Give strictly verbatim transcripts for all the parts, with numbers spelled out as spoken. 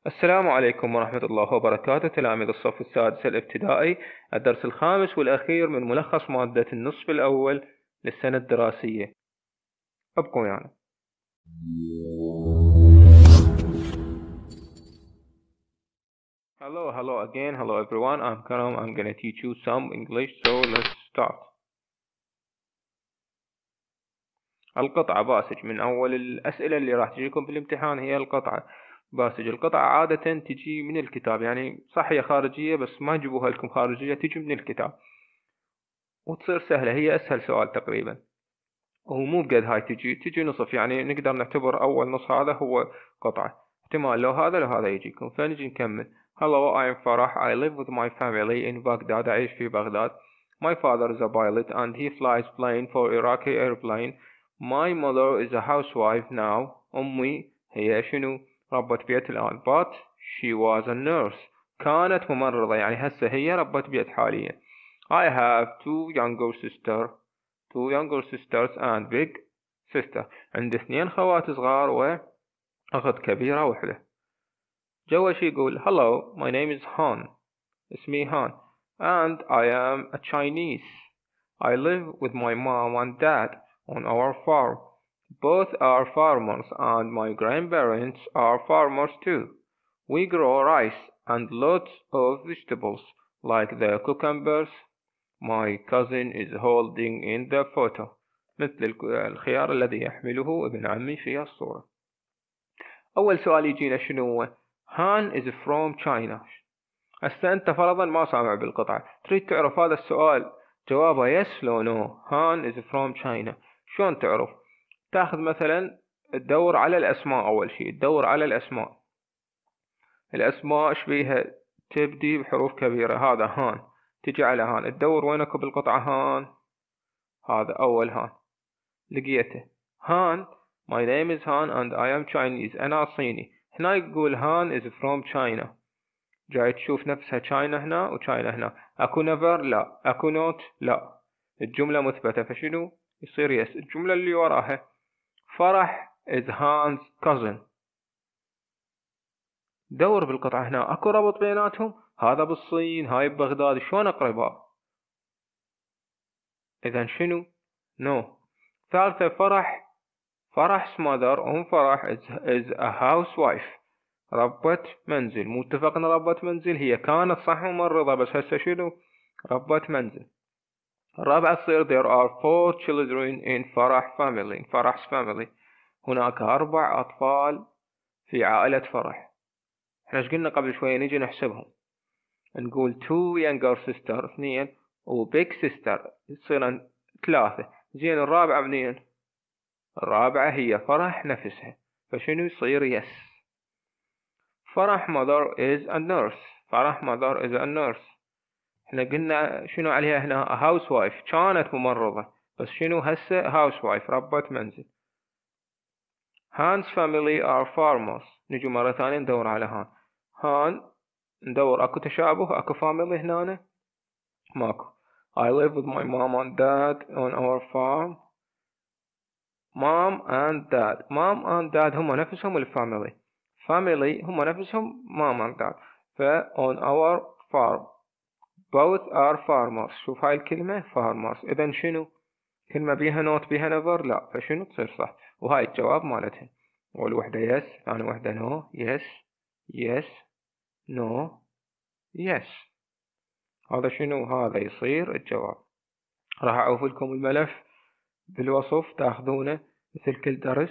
السلام عليكم ورحمة الله وبركاته. تلاميذ الصف السادس الابتدائي، الدرس الخامس والأخير من ملخص مادة النصف الأول للسنة الدراسية. ابقوا يعني. Hello, hello again. Hello everyone. I'm Karam. I'm gonna teach you some English. So let's start. القطعة باسج. من أول الأسئلة اللي راح تجيكم في الامتحان هي القطعة باسج. القطعة عادة تجي من الكتاب، يعني صح هي خارجية بس ما يجيبوها لكم خارجية، تجي من الكتاب وتصير سهلة. هي أسهل سؤال تقريبا، وهو مو بقد هاي تجي تجي نصف، يعني نقدر نعتبر أول نص هذا هو قطعة. احتمال لو هذا لو هذا يجيكم. فنجي نكمل. Hello, I'm Farah. I live with my family in Baghdad. أعيش في بغداد. My father is a pilot and he flies plane for Iraqi airplane. My mother is a housewife now. أمي هي شنو؟ ربة بيت الآن. But she was a nurse. كانت ممرضة، يعني هسه هي ربة بيت حاليا. I have two younger sisters. two younger sisters and big sister. عندي اثنين خوات صغار وأخت كبيرة وحدة. جوا شي يقول Hello, my name is Han. اسمي هان. And I am a Chinese. I live with my mom and dad on our farm. Both are farmers and my grandparents are farmers too. We grow rice and lots of vegetables like the cucumbers my cousin is holding in the photo. مثل الخيار الذي يحمله ابن عمي في الصورة. أول سؤال يجينا شنو هو؟ Han is from China. هسه أنت فرضا ما سامع بالقطعة، تريد تعرف هذا السؤال جوابه yes لو no. Han is from China. شلون تعرف؟ تاخذ مثلا تدور على الأسماء. أول شيء تدور على الأسماء. الأسماء ايش بيها؟ تبدي بحروف كبيرة. هذا هان، تجي على هان تدور وينك بالقطعة. هان هذا أول هان لقيته. هان my name is Han and I am Chinese. أنا صيني. هنا يقول Han is from China. جاي تشوف نفسها China هنا و China هنا. أكو never لا، أكو not لا. الجملة مثبتة فشنو يصير yes. الجملة اللي وراها فرح is Han's cousin. دور بالقطعة هنا أكو ربط بيناتهم. هذا بالصين هاي ببغداد، شلون أقربها؟ إذا شنو؟ no. ثالثة فرح. فرح's mother أم فرح is, is a housewife. ربة منزل. مو اتفقنا ربة منزل؟ هي كانت صح ممرضة بس هسه شنو؟ ربة منزل. الرابعة تصير there are four children in فرح family. in فرح's family. هناك أربع أطفال في عائلة فرح. احنا ايش قلنا قبل شوية؟ نيجي نحسبهم. نقول two younger sister اثنين و big sister يصيرن ثلاثة. زين الرابعة منين؟ الرابعة هي فرح نفسها، فشنو يصير yes. فرح mother is a nurse. فرح mother is a nurse. احنا قلنا شنو عليها هنا؟ a housewife. كانت ممرضة بس شنو هسه؟ housewife ربة منزل. Han's family are farmers. نجي مرة ثانية ندور على هان. هان ندور اكو تشابه؟ اكو family هنا؟ ماكو. I live with my mom and dad on our farm. mom and dad. mom and dad هم نفسهم الفاميلي. family هم نفسهم mom and dad. ف on our farm. both are farmers. شوف هاي الكلمة farmers. إذا شنو؟ كلمة بيها not بيها never لا، فشنو تصير صح. وهاي الجواب مالتها. أول وحدة yes، ثاني وحدة no. yes yes no yes. هذا شنو؟ هذا يصير الجواب. راح أعوف لكم الملف بالوصف تاخذونه مثل كل درس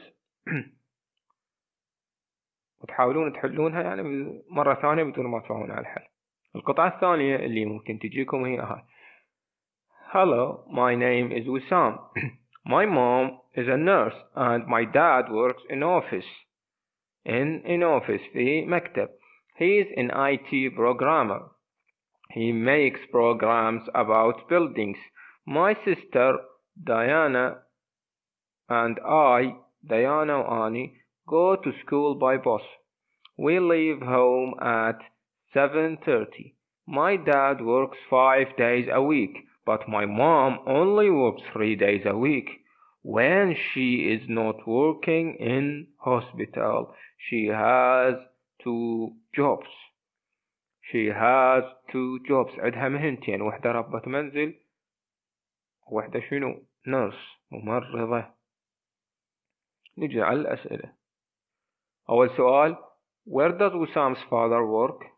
وتحاولون تحلونها يعني مرة ثانية بدون ما تفهمون على الحل. القطعة الثانية اللي ممكن تجيكم هي هاي. Hello, my name is Wissam. My mom is a nurse and my dad works in office. In in office في مكتب. He is an I T programmer. He makes programs about buildings. My sister Diana and I, Diana وأني, go to school by bus. We leave home at seven thirty. My dad works five days a week, but my mom only works three days a week. When she is not working in hospital, she has two jobs. She has two jobs. عندها مهنتين، وحدة ربة منزل وحدة شنو؟ nurse، ممرضة. نجي على الأسئلة. أول سؤال where does وسام's father work؟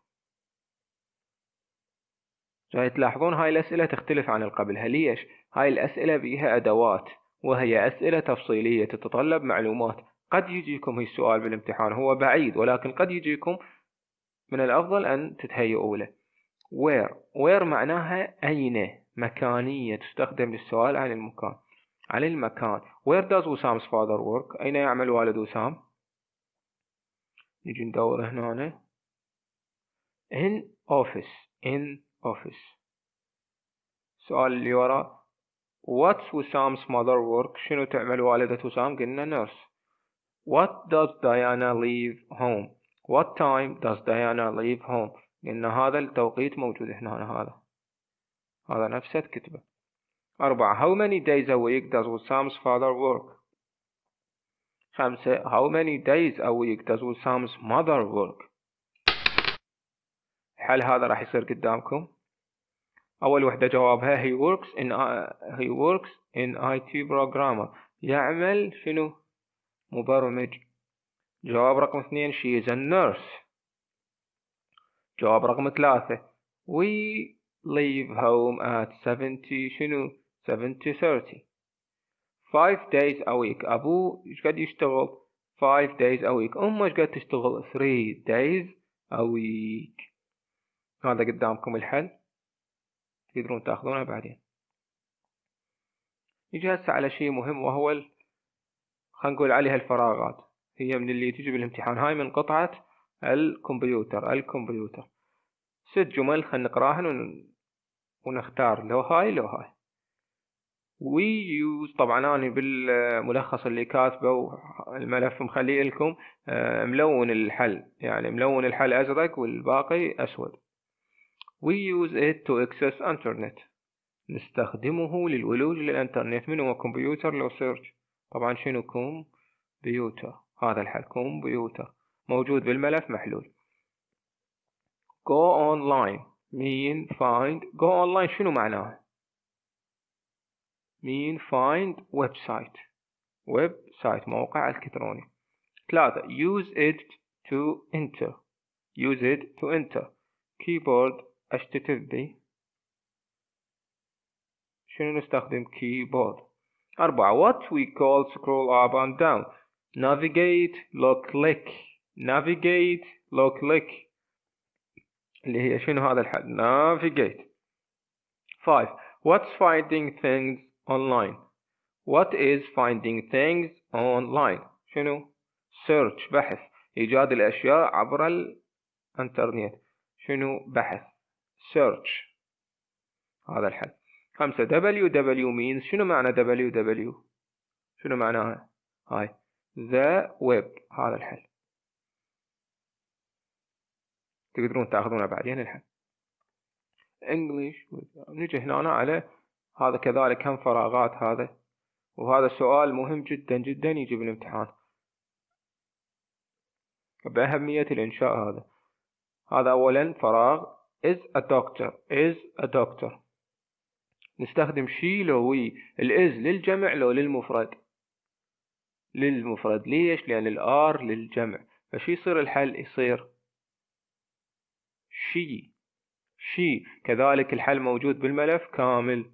جاي تلاحظون هاي الأسئلة تختلف عن القبلها. ليش؟ هاي الأسئلة بيها أدوات، وهي أسئلة تفصيلية تتطلب معلومات. قد يجيكم السؤال بالامتحان هو بعيد، ولكن قد يجيكم من الأفضل أن تتهيئوا له. where where معناها أين، مكانية، تستخدم للسؤال عن المكان، عن المكان. where does وسام's father work؟ أين يعمل والد وسام؟ نجي ندور هنا in office in office. السؤال اللي وراه what's وسام's mother work؟ شنو تعمل والدة وسام؟ قلنا nurse. what does Diana leave home؟ what time does Diana leave home؟ قلنا هذا التوقيت موجود هنا، هذا هذا نفسه تكتبه. أربعة how many days a week does وسام's father work؟ خمسة how many days a week does وسام's mother work؟ الحل هذا راح يصير قدامكم. أول وحدة جوابها he works in he works in آي تي programmer، يعمل شنو؟ مبرمج. جواب رقم اثنين she is a nurse. جواب رقم ثلاثة we leave home at seventy شنو؟ seventy thirty. five days a week أبوه إيش قد يشتغل؟ five days a week. أمه إيش قد تشتغل؟ three days a week. هذا قدامكم الحل، تقدرون تاخذونه بعدين. نجي هسه على شيء مهم، وهو ال... خلينا نقول عليها الفراغات. هي من اللي تجي بالامتحان. هاي من قطعة الكمبيوتر. الكمبيوتر ست جمل خلينا نقراهن ون... ونختار لو هاي لو هاي. we use، طبعا أنا بالملخص اللي كاتبه الملف مخليه لكم ملون الحل، يعني ملون الحل أزرق والباقي أسود. we use it to access internet، نستخدمه للولوج للإنترنت. من هو كمبيوتر؟ لو سيرش طبعا شنو؟ كمبيوتر. هذا الحل كمبيوتر موجود بالملف محلول. go online mean find. go online شنو معناه؟ mean find web site. web site موقع إلكتروني. ثلاثة use it to enter. use it to enter keyboard اشتتف به. شنو نستخدم؟ keyboard. أربعة what we call scroll up and down. navigate low click. navigate low click اللي هي شنو هذا الحل؟ navigate. five what's finding things online. what is finding things online؟ شنو؟ search بحث، إيجاد الأشياء عبر الإنترنت. شنو؟ بحث search. هذا الحل. خمسة دبليو دبليو means شنو معنى دبليو دبليو؟ شنو معناها؟ هاي the web. هذا الحل تقدرون تأخذونه بعدين الحل. English. نجي هنا على هذا كذلك هم فراغات هذا، وهذا سؤال مهم جدا جدا يجي بالامتحان بأهمية الإنشاء. هذا هذا أولا فراغ is a doctor. is a doctor نستخدم شي لو وي. الإز للجمع لو للمفرد؟ للمفرد. ليش؟ لأن الآر للجمع. فشي يصير الحل؟ يصير شي. شي كذلك الحل موجود بالملف كامل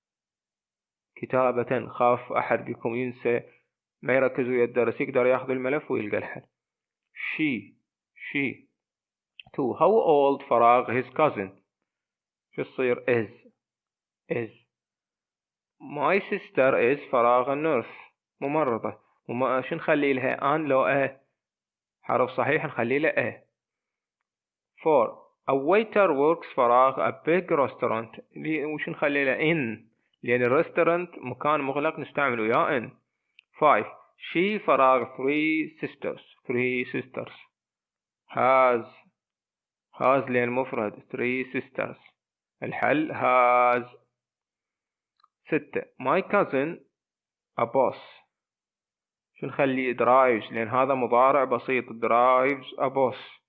كتابة. خاف أحد بكم ينسى ما يركز ويا الدرس، يقدر ياخذ الملف ويلقى الحل. شي شي. تو how old فراغ his cousin. شو يصير؟ is. is. my sister is فراغ النيرس ممرضة. وما شو نخلي لها؟ ان لو ا حرف صحيح نخلي له ا. four a waiter works فراغ a big restaurant. وش نخلي له؟ in، لأن الريستورانت مكان مغلق نستعمله يا in. five she فراغ three sisters. three sisters has. has لأن مفرد. three sisters الحل has. ستة my cousin a boss. شو نخلي؟ drives، لأن هذا مضارع بسيط. drives a boss.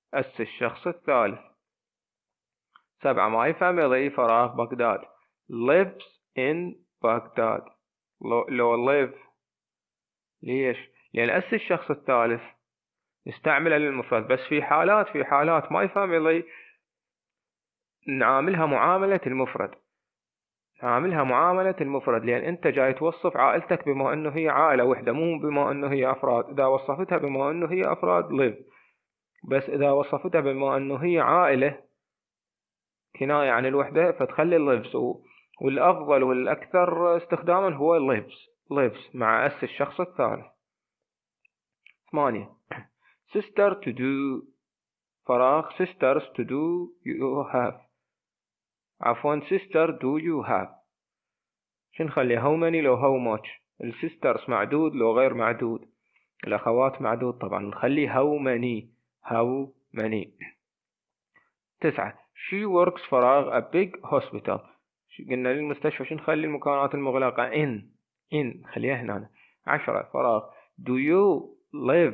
أس الشخص الثالث. سبعة my family فراغ بغداد lives in بغداد. لو, لو live ليش؟ لأن أس الشخص الثالث نستعمله للمفرد، بس في حالات في حالات my family نعاملها معاملة المفرد، نعاملها معاملة المفرد، لأن أنت جاي توصف عائلتك بما أنه هي عائلة وحدة، مو بما أنه هي أفراد. إذا وصفتها بما أنه هي أفراد live، بس إذا وصفتها بما أنه هي عائلة كناية عن الوحدة فتخلي lives، والأفضل والأكثر استخداما هو lives lives مع أس الشخص الثالث. ثمانية sister to do فراغ sisters to do you have. عفوا sister do you have. شو نخلي how many لو how much. السيسترز معدود لو غير معدود. الأخوات معدود طبعا، نخلي how many how many. تسعة she works فراغ a big hospital. قلنا للمستشفى شو نخلي المكونات المغلقة in in خليها هنا. عشرة فراغ do you live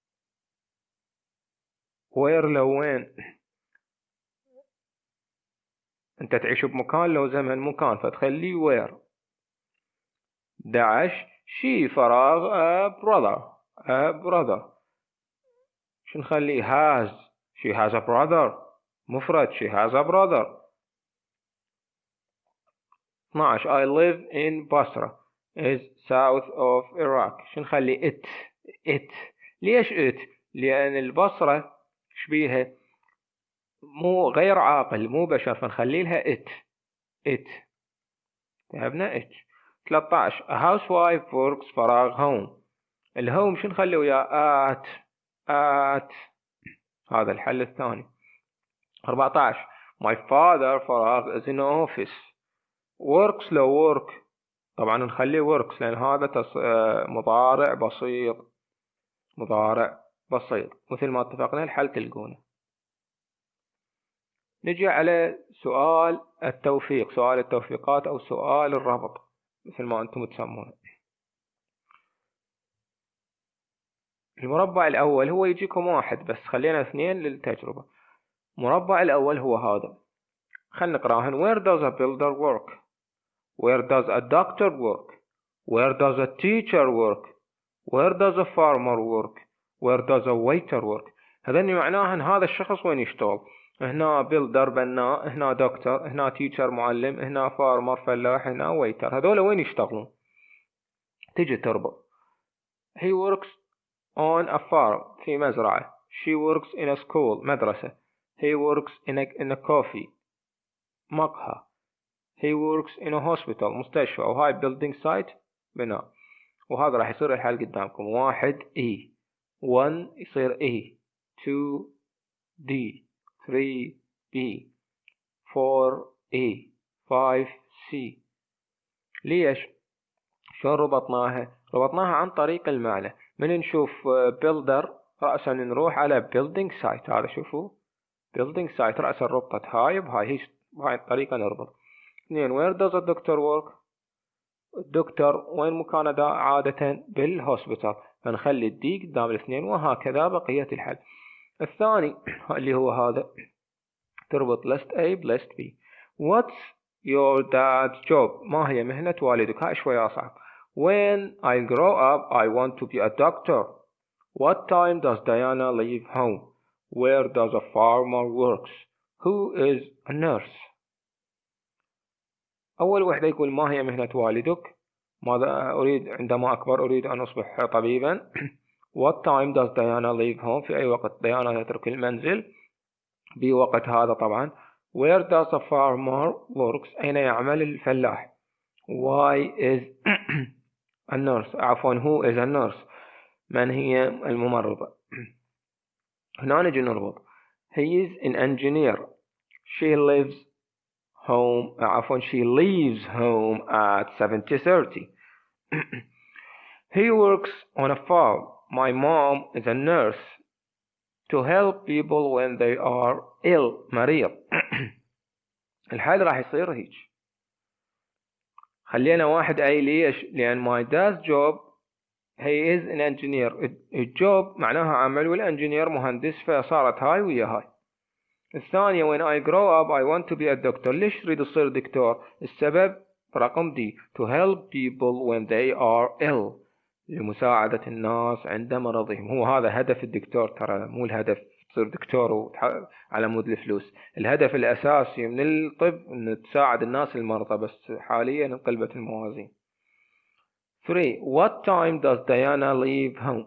where لو وين. انت تعيش بمكان لو زمن مكان فتخلي where. داعش she فراغ a brother a brother. شو نخلي has she has a brother مفرد she has a brother. اثناشر I live in Basra is south of Iraq. شو نخلي it it. ليش it؟ لأن البصرة شبيها مو غير عاقل مو بشر، فنخلي لها it it. فهمنا it. ثلاثة عشر a housewife works فراغ home. الهوم شو نخلي وياه at at. هذا الحل الثاني. أربعة عشر my father فراغ is in office. works لو work طبعا نخليه works لأن هذا تص... مضارع بسيط مضارع بسيط مثل ما اتفقنا الحل تلقونه. نجي على سؤال التوفيق، سؤال التوفيقات أو سؤال الربط مثل ما أنتم تسمونه. المربع الأول هو يجيكم واحد بس خلينا اثنين للتجربة. المربع الأول هو هذا، خلنا نقراهن. Where does a builder work? Where does a doctor work? Where does a teacher work? Where does a farmer work? Where does a waiter work? هذا معناه ان هذا الشخص وين يشتغل. هنا builder بناء، هنا دكتور، هنا teacher معلم، هنا farmer فلاح، هنا waiter. هذول وين يشتغلون؟ تجي تربط. He works on a farm في مزرعة. She works in a school مدرسة. He works in a, in a coffee مقهى. He works in a hospital مستشفى. وهاي building site بناء. وهذا راح يصير الحل قدامكم. واحد E one يصير E two D three B four E five C. ليش؟ شو ربطناها؟ ربطناها عن طريق المعنى. من نشوف builder رأسا نروح على building site. هذا شوفوا building site رأسا ربطت هاي بهاي، هي بهاي الطريقة نربط. اثنين where does a doctor work؟ الدكتور وين مكانه عادة؟ بالهوسبيتال، فنخلي الدي قدام الاثنين، وهكذا بقية الحل. الثاني اللي هو هذا تربط list A ب list B. What's your dad's job؟ ما هي مهنة والدك؟ هاي شوية أصعب. When I grow up I want to be a doctor. What time does Diana leave home? Where does a farmer works? Who is a nurse؟ أول وحدة يقول ما هي مهنة والدك؟ ماذا أريد عندما أكبر؟ أريد أن أصبح طبيبا. What time does Diana leave home؟ في أي وقت ديانا تترك المنزل؟ بوقت هذا طبعا. Where does a farmer works؟ أين يعمل الفلاح؟ Why is a nurse؟ عفوا who is a nurse؟ من هي الممرضة؟ هنا نجي نربط. He is an engineer. She lives home عفوا she leaves home at seventy thirty. He works on a farm. My mom is a nurse to help people when they are ill مريض. الحال راح يصير هيك. خلينا واحد أي ليش؟ لأن my dad's job he is an engineer. الجوب معناها عمل والانجينير مهندس، فصارت هاي ويا هاي. الثانية when I grow up I want to be a doctor. ليش تريد تصير دكتور؟ السبب رقم دي to help people when they are ill. لمساعدة الناس عند مرضهم. هو هذا هدف الدكتور، ترى مو الهدف تصير دكتور على مود الفلوس. الهدف الأساسي من الطب أن تساعد الناس المرضى، بس حاليا انقلبت الموازين. three. What time does Diana leave home?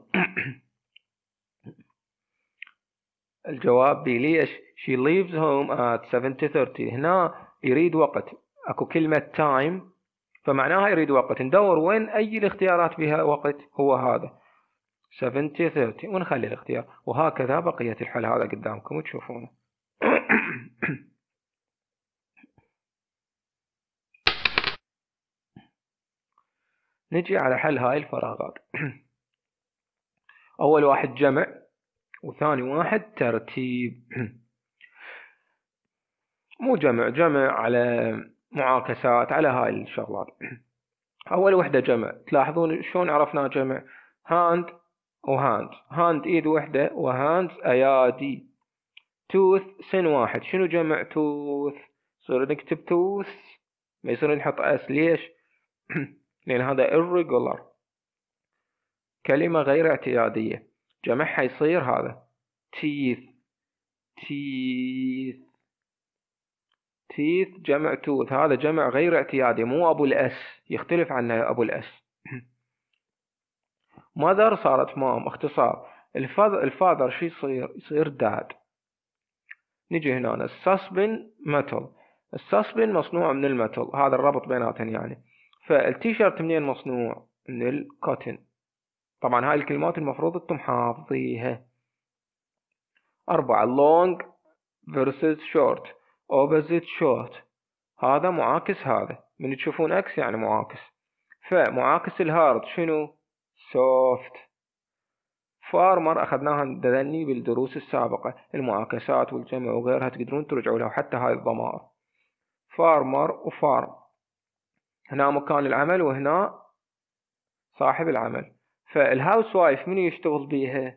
الجواب بليش she leaves home at seven thirty. هنا يريد وقت، اكو كلمة time فمعناها يريد وقت. ندور وين اي الاختيارات بها وقت، هو هذا seven thirty ونخلي الاختيار. وهكذا بقية الحل هذا قدامكم وتشوفونه. نجي على حل هاي الفراغات. اول واحد جمع، وثاني واحد ترتيب. مو جمع، جمع على معاكسات على هاي الشغلات. اول وحدة جمع، تلاحظون شلون عرفنا جمع؟ هاند وهاند، هاند ايد وحدة وهاند ايادي. توث سن واحد، شنو جمع توث؟ صار نكتب توث، ما يصير نحط اس. ليش؟ لان هذا irregular، كلمة غير اعتيادية، جمعها يصير هذا teeth teeth teeth جمع توث. هذا جمع غير اعتيادي، مو ابو الاس، يختلف عن ابو الاس. mother صارت مام، اختصار. الفاذر الفاذر شي يصير؟ يصير داد. نجي هنا الساسبن ميتال، الساسبن مصنوع من الميتال، هذا الربط بيناتهم يعني. فالتيشيرت منين مصنوع؟ من الكوتن. طبعا هاي الكلمات المفروض انتم حافظيها. أربعة long versus short opposite short، هذا معاكس هذا، من تشوفون اكس يعني معاكس. فمعاكس الهارد شنو؟ soft. فارمر اخذناها ندني بالدروس السابقة، المعاكسات والجمع وغيرها تقدرون ترجعوا لها، حتى هاي الضمائر فارمر وفارم. هنا مكان العمل وهنا صاحب العمل. فالهاوس وايف من يشتغل بيها؟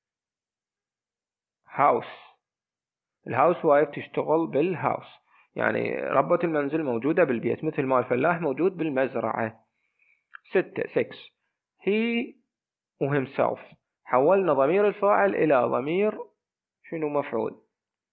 هاوس. الهاوس وايف تشتغل بالهاوس، يعني ربة المنزل موجودة بالبيت، مثل ما الفلاح موجود بالمزرعة. ستة سكس هي وهمسلف، حولنا ضمير الفاعل إلى ضمير شنو؟ مفعول.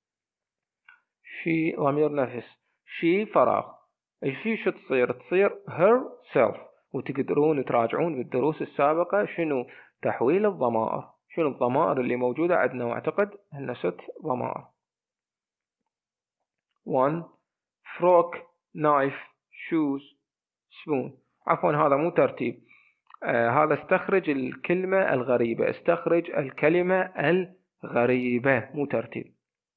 شي ضمير نفس، شي فراغ. الشي شو تصير؟ تصير herself. وتقدرون تراجعون بالدروس السابقة شنو تحويل الضمائر، شنو الضمائر اللي موجودة عندنا، واعتقد هن ست ضمائر. one fork knife shoes spoon. عفوا هذا مو ترتيب، آه هذا استخرج الكلمة الغريبة، استخرج الكلمة الغريبة مو ترتيب.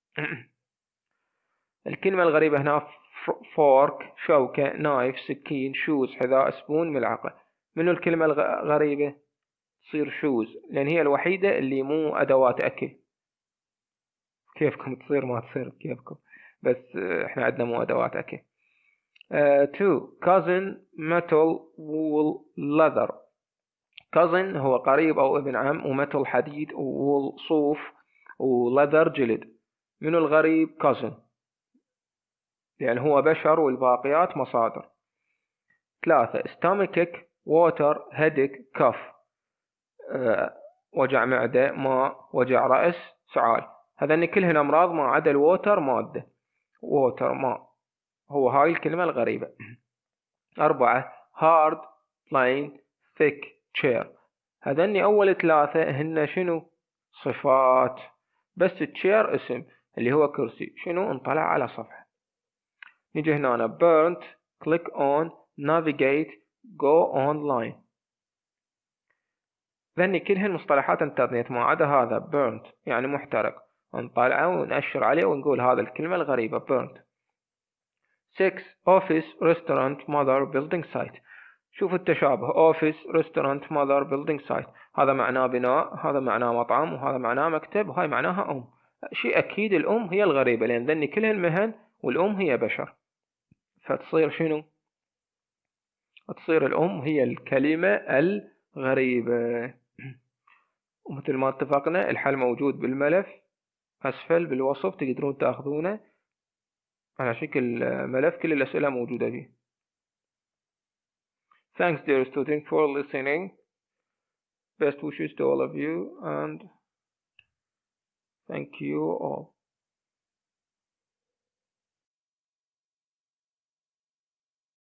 الكلمة الغريبة هنا فورك شوكة، نايف سكين، شوز حذاء، سبون ملعقة. منو الكلمة الغريبة؟ تصير شوز، لأن هي الوحيدة اللي مو أدوات أكل. كيفكم تصير ما تصير كيفكم، بس احنا عندنا مو أدوات أكل. uh, two cousin metal wool leather. cousin هو قريب أو ابن عم، وميتال حديد، وول صوف، ولذر جلد. منو الغريب؟ cousin، لأن يعني هو بشر والباقيات مصادر. ثلاثة stomach water headache cough. أه وجع معدة، ماء، وجع رأس، سعال. هذين كلهن أمراض ما عدا الووتر مادة، ووتر ماء، هو هاي الكلمة الغريبة. أربعة hard plain thick chair. هذين أول ثلاثة هن شنو؟ صفات، بس chair اسم اللي هو كرسي. شنو؟ انطلع على صفحة. نيجي هنا burnt click on navigate go online. ذني كلهن مصطلحات انترنت ما عدا هذا burnt يعني محترق. نطلعه ونأشر عليه ونقول هذا الكلمة الغريبة burnt. six office restaurant mother building site. شوفوا التشابه office restaurant mother building site، هذا معناه بناء، هذا معناه مطعم، وهذا معناه مكتب، وهاي معناها أم. شيء أكيد الأم هي الغريبة، لأن ذني كلهن مهن والأم هي بشر، فتصير شنو؟ تصير الأم هي الكلمة غريبة. ومثل ما اتفقنا الحل موجود بالملف أسفل بالوصف، تقدرون تاخذونه على شكل ملف كل الأسئلة موجودة فيه. Thanks dear student for listening. Best wishes to all of you and thank you all.